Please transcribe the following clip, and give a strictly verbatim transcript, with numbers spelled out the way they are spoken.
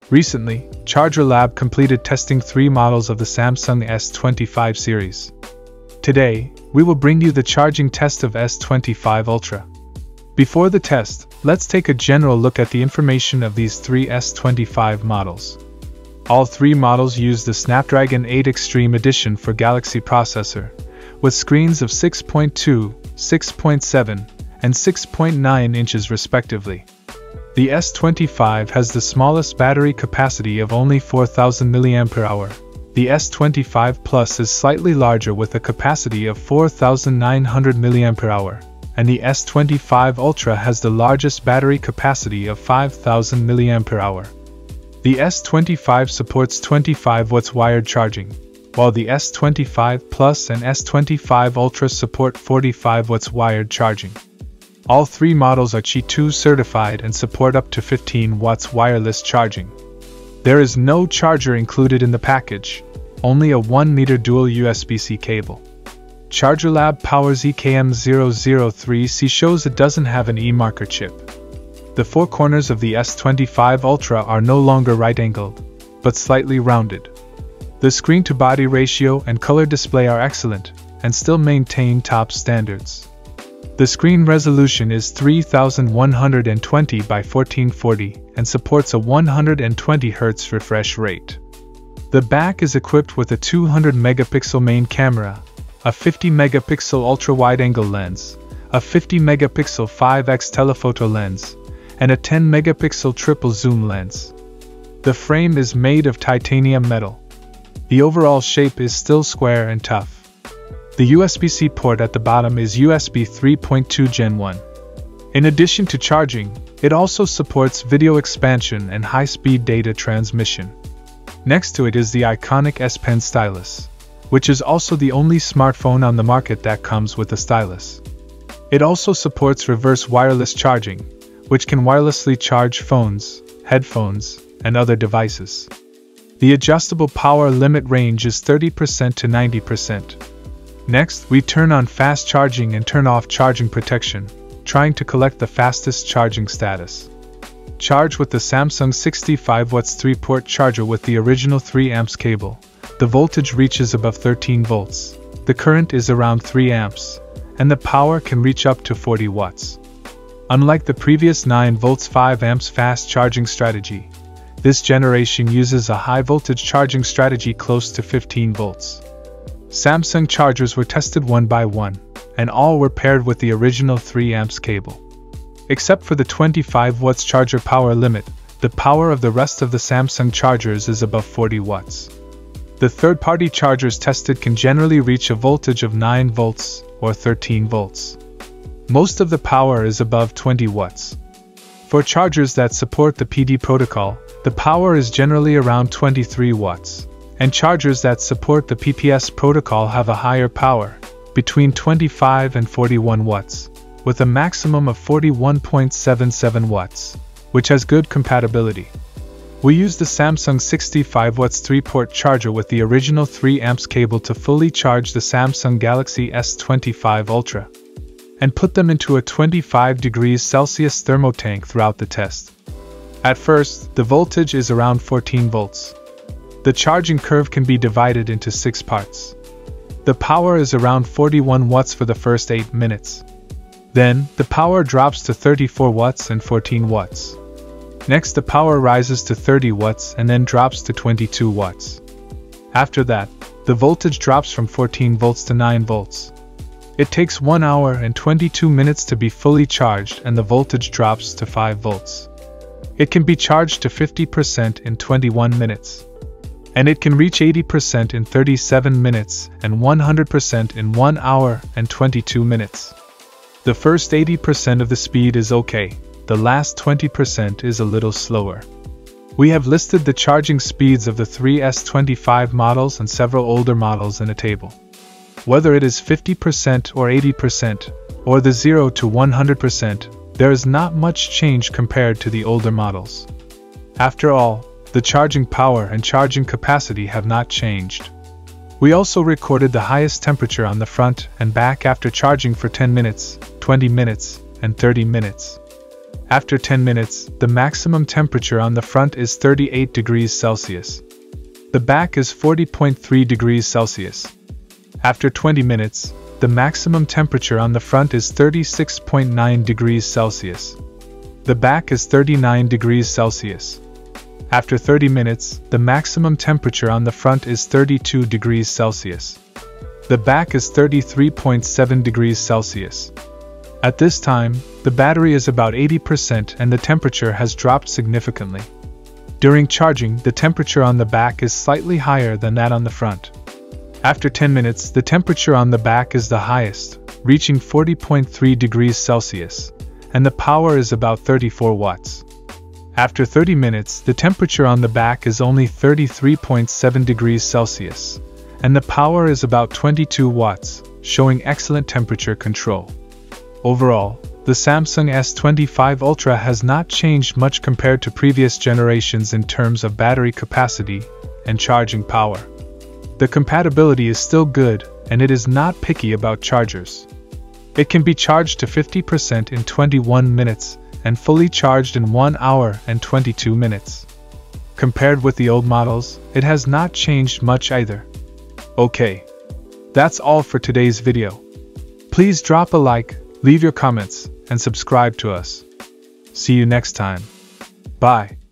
Recently, ChargerLAB completed testing three models of the Samsung S twenty-five series. Today, we will bring you the charging test of S twenty-five Ultra. Before the test, let's take a general look at the information of these three S twenty-five models. All three models use the Snapdragon eight Extreme Edition for Galaxy processor, with screens of six point two, six point seven, and six point nine inches respectively. The S twenty-five has the smallest battery capacity of only four thousand milliamp hours. The S twenty-five Plus is slightly larger with a capacity of four thousand nine hundred milliamp hours, and the S twenty-five Ultra has the largest battery capacity of five thousand milliamp hours. The S twenty-five supports twenty-five watts wired charging, while the S twenty-five Plus and S twenty-five Ultra support forty-five watts wired charging. All three models are Qi two certified and support up to fifteen watts wireless charging. There is no charger included in the package, only a one meter dual U S B C cable. ChargerLAB powers E K M zero zero three C shows it doesn't have an E-marker chip. The four corners of the S twenty-five Ultra are no longer right-angled, but slightly rounded. The screen-to-body ratio and color display are excellent, and still maintain top standards. The screen resolution is three thousand one hundred twenty by fourteen forty and supports a one hundred twenty hertz refresh rate. The back is equipped with a two hundred megapixel main camera, a fifty megapixel ultra-wide-angle lens, a fifty megapixel five x telephoto lens, and a ten megapixel triple zoom lens. The frame is made of titanium metal. The overall shape is still square and tough. The U S B C port at the bottom is U S B three point two gen one. In addition to charging, it also supports video expansion and high-speed data transmission. Next to it is the iconic S Pen stylus, which is also the only smartphone on the market that comes with a stylus. It also supports reverse wireless charging, which can wirelessly charge phones, headphones, and other devices. The adjustable power limit range is thirty percent to ninety percent. Next, we turn on fast charging and turn off charging protection, trying to collect the fastest charging status. Charge with the Samsung sixty-five watts three port charger with the original three amps cable. The voltage reaches above thirteen volts, the current is around three amps, and the power can reach up to forty watts. Unlike the previous nine volts five amps fast charging strategy, this generation uses a high voltage charging strategy close to fifteen volts. Samsung chargers were tested one by one, and all were paired with the original three amps cable. Except for the twenty-five watts charger power limit, the power of the rest of the Samsung chargers is above forty watts. The third-party chargers tested can generally reach a voltage of nine volts or thirteen volts. Most of the power is above twenty watts. For chargers that support the P D protocol, the power is generally around twenty-three watts. And chargers that support the P P S protocol have a higher power, between twenty-five and forty-one watts, with a maximum of forty-one point seven seven watts, which has good compatibility. We use the Samsung sixty-five watts three port charger with the original three amps cable to fully charge the Samsung Galaxy S twenty-five Ultra, and put them into a twenty-five degrees Celsius thermotank throughout the test. At first, the voltage is around fourteen volts. The charging curve can be divided into six parts. The power is around forty-one watts for the first eight minutes. Then, the power drops to thirty-four watts and fourteen watts. Next, the power rises to thirty watts and then drops to twenty-two watts. After that, the voltage drops from fourteen volts to nine volts. It takes one hour and twenty-two minutes to be fully charged and the voltage drops to five volts. It can be charged to fifty percent in twenty-one minutes. And it can reach eighty percent in thirty-seven minutes and one hundred percent in one hour and twenty-two minutes. The first eighty percent of the speed is okay, the last twenty percent is a little slower. We have listed the charging speeds of the three S twenty-five models and several older models in a table. Whether it is fifty percent or eighty percent, or the zero to one hundred percent, there is not much change compared to the older models. After all, the charging power and charging capacity have not changed. We also recorded the highest temperature on the front and back after charging for ten minutes, twenty minutes, and thirty minutes. After ten minutes, the maximum temperature on the front is thirty-eight degrees Celsius. The back is forty point three degrees Celsius. After twenty minutes, the maximum temperature on the front is thirty-six point nine degrees Celsius. The back is thirty-nine degrees Celsius. After thirty minutes, the maximum temperature on the front is thirty-two degrees Celsius. The back is thirty-three point seven degrees Celsius. At this time, the battery is about eighty percent and the temperature has dropped significantly. During charging, the temperature on the back is slightly higher than that on the front. After ten minutes, the temperature on the back is the highest, reaching forty point three degrees Celsius, and the power is about thirty-four watts. After thirty minutes, the temperature on the back is only thirty-three point seven degrees Celsius, and the power is about twenty-two watts, showing excellent temperature control. Overall, the Samsung S twenty-five Ultra has not changed much compared to previous generations in terms of battery capacity and charging power. The compatibility is still good, and it is not picky about chargers. It can be charged to fifty percent in twenty-one minutes and fully charged in one hour and twenty-two minutes. Compared with the old models, it has not changed much either. Okay, that's all for today's video. Please drop a like, leave your comments, and subscribe to us. See you next time. Bye.